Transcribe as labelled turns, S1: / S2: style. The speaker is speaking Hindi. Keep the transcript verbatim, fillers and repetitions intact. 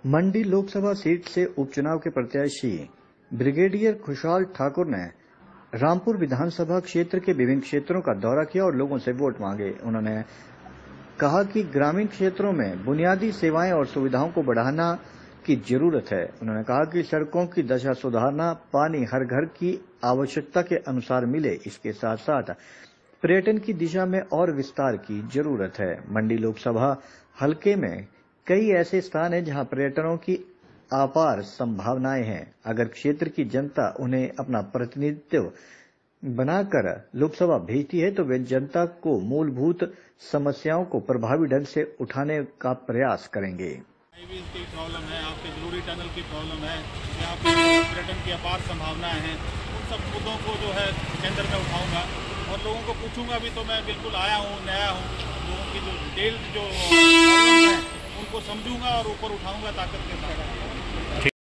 S1: मंडी लोकसभा सीट से उपचुनाव के प्रत्याशी ब्रिगेडियर खुशहाल ठाकुर ने रामपुर विधानसभा क्षेत्र के विभिन्न क्षेत्रों का दौरा किया और लोगों से वोट मांगे। उन्होंने कहा कि ग्रामीण क्षेत्रों में बुनियादी सेवाएं और सुविधाओं को बढ़ाना की जरूरत है। उन्होंने कहा कि सड़कों की दशा सुधारना, पानी हर घर की आवश्यकता के अनुसार मिले, इसके साथ साथ पर्यटन की दिशा में और विस्तार की जरूरत है। मंडी लोकसभा हलके में कई ऐसे स्थान हैं जहां पर्यटकों की अपार संभावनाएं हैं। अगर क्षेत्र की जनता उन्हें अपना प्रतिनिधित्व बनाकर लोकसभा भेजती है तो वे जनता को मूलभूत समस्याओं को प्रभावी ढंग से उठाने का प्रयास करेंगे।
S2: हाईवे की प्रॉब्लम है, आपके जरूरी टनल की प्रॉब्लम है, यहाँ पे पर्यटन की अपार संभावनाएं हैं। उन सब मुद्दों को जो है केंद्र में उठाऊंगा और लोगों को पूछूंगा भी। तो मैं बिल्कुल आया हूँ, नया हूँ, लोगों की जो डिटेल जो प्रॉब्लम है उनको समझूंगा और ऊपर उठाऊंगा ताकत के साथ।